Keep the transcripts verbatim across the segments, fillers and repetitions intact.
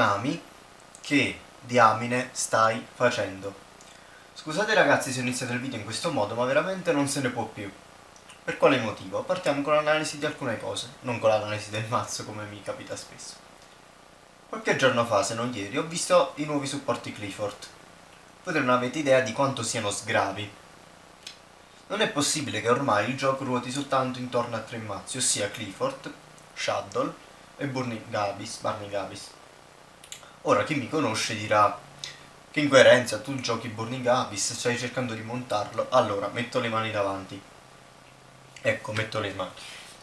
Konami, che diamine stai facendo? Scusate ragazzi se ho iniziato il video in questo modo, ma veramente non se ne può più. Per quale motivo? Partiamo con l'analisi di alcune cose, non con l'analisi del mazzo come mi capita spesso. Qualche giorno fa, se non ieri, ho visto i nuovi supporti Clifford. Voi non avete idea di quanto siano sgravi. Non è possibile che ormai il gioco ruoti soltanto intorno a tre mazzi, ossia Clifford, Shadow e Burning Abyss, Burning Abyss. Ora chi mi conosce dirà: che incoerenza, tu giochi Burning Abyss, stai cercando di montarlo. Allora, metto le mani davanti. Ecco, metto le mani.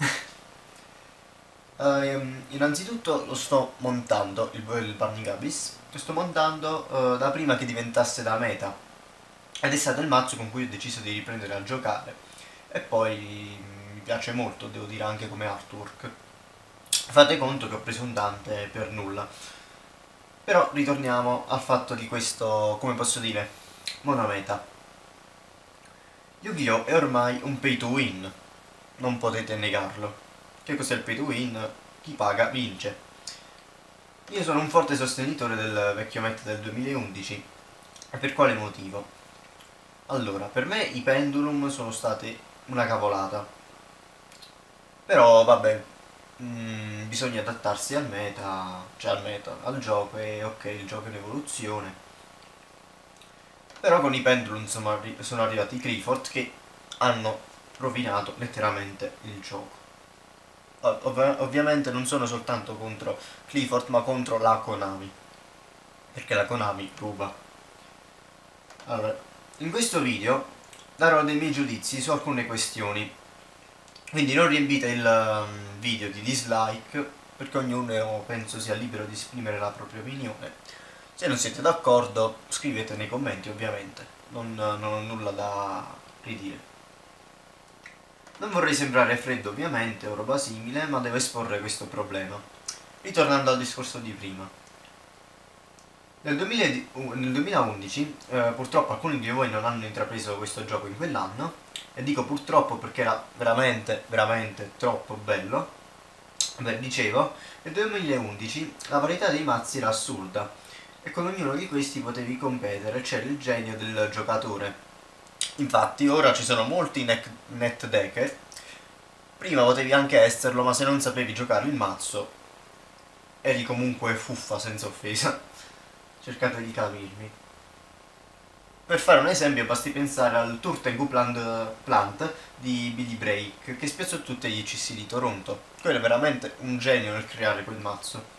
uh, innanzitutto lo sto montando, il, il Burning Abyss, lo sto montando uh, da prima che diventasse da meta. Ed è stato il mazzo con cui ho deciso di riprendere a giocare. E poi mi piace molto, devo dire, anche come artwork. Fate conto che ho preso un Dante per nulla. Però ritorniamo al fatto di questo, come posso dire, monometa. Yu-Gi-Oh! È ormai un pay to win, non potete negarlo. Che cos'è il pay to win? Chi paga vince. Io sono un forte sostenitore del vecchio meta del duemilaundici. E per quale motivo? Allora, per me i pendulum sono stati una cavolata. Però vabbè, mh, bisogna adattarsi al meta, cioè al meta, al gioco, e ok, il gioco è in evoluzione. Però con i pendulum sono, arri sono arrivati i Clifford che hanno rovinato letteralmente il gioco. Ov ovviamente non sono soltanto contro Clifford, ma contro la Konami, perché la Konami ruba. Allora, in questo video darò dei miei giudizi su alcune questioni, quindi non riempite il video di dislike, perché ognuno penso sia libero di esprimere la propria opinione. Se non siete d'accordo scrivete nei commenti, ovviamente, non, non ho nulla da ridire. Non vorrei sembrare freddo ovviamente o roba simile, ma devo esporre questo problema. Ritornando al discorso di prima. Nel, duemilaundici eh, purtroppo alcuni di voi non hanno intrapreso questo gioco in quell'anno, e dico purtroppo perché era veramente, veramente troppo bello. Beh, dicevo, nel duemilaundici la varietà dei mazzi era assurda, e con ognuno di questi potevi competere, c'era il genio del giocatore. Infatti ora ci sono molti net decker, prima potevi anche esserlo, ma se non sapevi giocare il mazzo eri comunque fuffa, senza offesa. Cercate di capirmi. Per fare un esempio basti pensare al Turtengu Plant, Plant di Billy Break, che spiazzò tutti gli C C di Toronto. Quello è veramente un genio nel creare quel mazzo.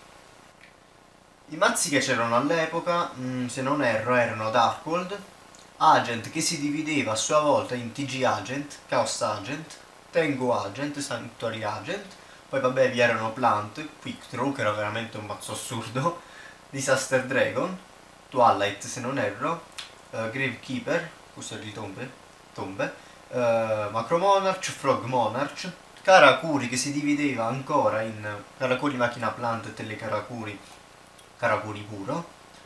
I mazzi che c'erano all'epoca, se non erro, erano Darkhold, Agent che si divideva a sua volta in T G Agent, Chaos Agent, Tengu Agent, Sanctuary Agent, poi vabbè vi erano Plant, Quick Draw che era veramente un mazzo assurdo, Disaster Dragon, Twilight se non erro, uh, Gravekeeper, questo è di tombe, tombe uh, Macro Monarch, Frog Monarch, Karakuri che si divideva ancora in Karakuri Macchina Plant e Telekarakuri, Karakuri puro,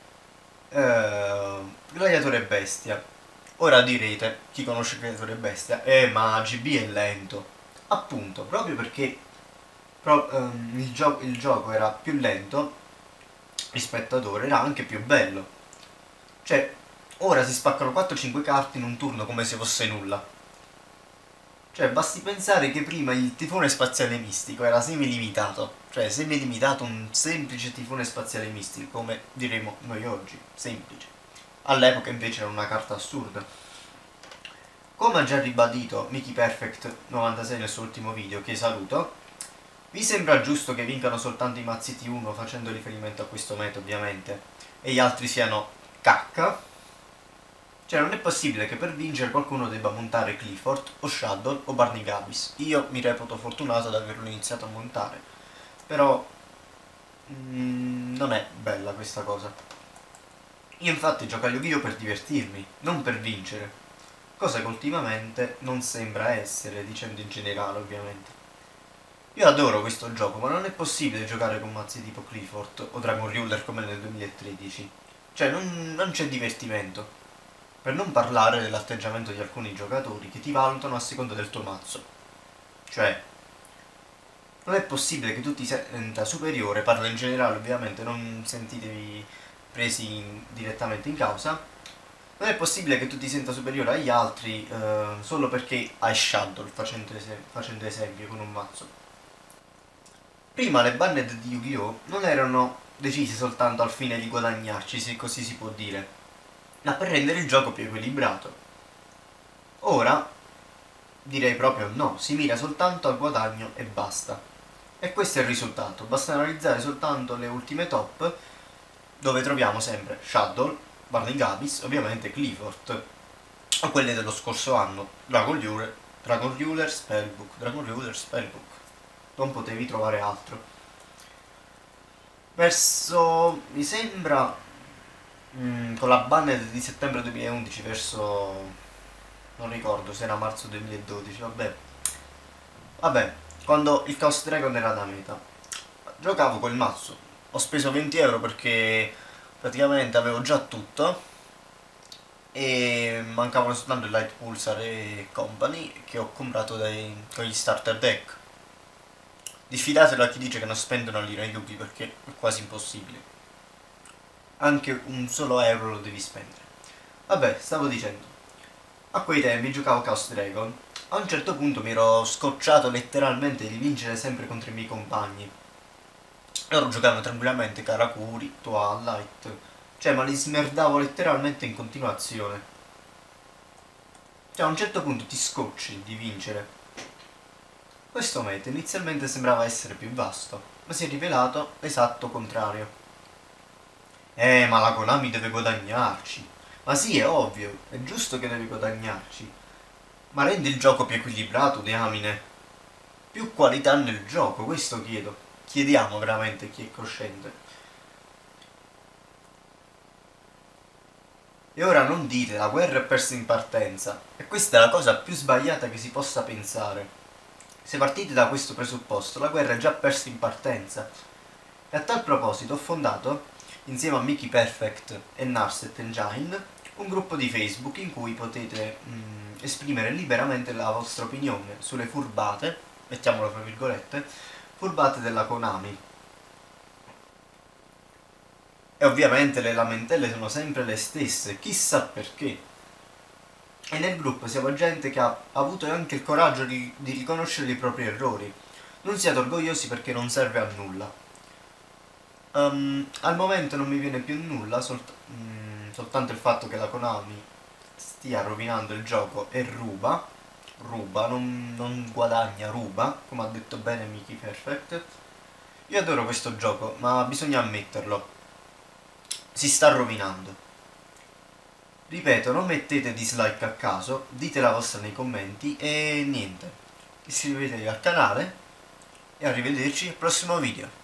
uh, Gladiatore Bestia. Ora direte, chi conosce Gladiatore Bestia, eh ma G B è lento. Appunto, proprio perché pro, um, il, gio il gioco era più lento rispetto ad ora, era anche più bello. Cioè, ora si spaccano quattro cinque carte in un turno come se fosse nulla. Cioè, basti pensare che prima il tifone spaziale mistico era semi-limitato. Cioè, semi-limitato, un semplice tifone spaziale mistico, come diremo noi oggi, semplice. All'epoca invece era una carta assurda. Come ha già ribadito Mickey Perfect novantasei nel suo ultimo video, che saluto, vi sembra giusto che vincano soltanto i mazzi T uno, facendo riferimento a questo meta ovviamente, e gli altri siano cacca? Cioè non è possibile che per vincere qualcuno debba montare Clifford o Shadow o Burning Abyss. Io mi reputo fortunato ad averlo iniziato a montare, però mm, non è bella questa cosa. Io infatti gioco a Yu-Gi-Oh! Per divertirmi, non per vincere, cosa che ultimamente non sembra essere, dicendo in generale ovviamente. Io adoro questo gioco, ma non è possibile giocare con mazzi tipo Clifford o Dragon Ruler come nel duemilatredici. Cioè, non, non c'è divertimento. Per non parlare dell'atteggiamento di alcuni giocatori che ti valutano a seconda del tuo mazzo. Cioè, Non è possibile che tu ti senta superiore, parlo in generale ovviamente, non sentitevi presi in- direttamente in causa. Non è possibile che tu ti senta superiore agli altri eh, solo perché hai Shadow, facendo, esem- facendo esempio con un mazzo. Prima le banned di Yu-Gi-Oh! Non erano decise soltanto al fine di guadagnarci, se così si può dire, ma per rendere il gioco più equilibrato. Ora direi proprio no, si mira soltanto al guadagno e basta. E questo è il risultato, basta analizzare soltanto le ultime top, dove troviamo sempre Shadow, Burning Abyss, ovviamente Clifford, o quelle dello scorso anno, Dragon Ruler, Dragon Ruler, Spellbook, Dragon Ruler, Spellbook. Non potevi trovare altro. Verso, mi sembra, mh, con la banned di settembre duemilaundici, verso, non ricordo se era marzo duemiladodici, vabbè. Vabbè, quando il Chaos Dragon era da meta, giocavo quel mazzo. Ho speso venti euro perché praticamente avevo già tutto e mancavano soltanto il Light Pulsar e Company che ho comprato dai, con gli starter deck. Diffidatelo a chi dice che non spende una lira in Yugi perché è quasi impossibile. Anche un solo euro lo devi spendere. Vabbè, stavo dicendo. A quei tempi giocavo Chaos Dragon. A un certo punto mi ero scocciato letteralmente di vincere sempre contro i miei compagni. Loro giocavano tranquillamente Karakuri, Twilight. Cioè, ma li smerdavo letteralmente in continuazione. Cioè, a un certo punto ti scocci di vincere. Questo meta inizialmente sembrava essere più vasto, ma si è rivelato l'esatto contrario. Eh, ma la Konami deve guadagnarci. Ma sì, è ovvio, è giusto che deve guadagnarci. Ma rendi il gioco più equilibrato, diamine. Più qualità nel gioco, questo chiedo. Chiediamo veramente chi è cosciente. E ora non dite, la guerra è persa in partenza. E questa è la cosa più sbagliata che si possa pensare. Se partite da questo presupposto, la guerra è già persa in partenza. E a tal proposito ho fondato, insieme a Mickey Perfect e Narset Engine, un gruppo di Facebook in cui potete mh, esprimere liberamente la vostra opinione sulle furbate, mettiamolo tra virgolette, furbate della Konami. E ovviamente le lamentele sono sempre le stesse, chissà perché. E nel gruppo siamo gente che ha avuto anche il coraggio di, di riconoscere i propri errori. Non siate orgogliosi perché non serve a nulla. Um, al momento non mi viene più nulla, solt mm, soltanto il fatto che la Konami stia rovinando il gioco e ruba, ruba, non, non guadagna, ruba, come ha detto bene Mickey Perfect. Io adoro questo gioco, ma bisogna ammetterlo, si sta rovinando. Ripeto, non mettete dislike a caso, dite la vostra nei commenti e niente. Iscrivetevi al canale e arrivederci al prossimo video.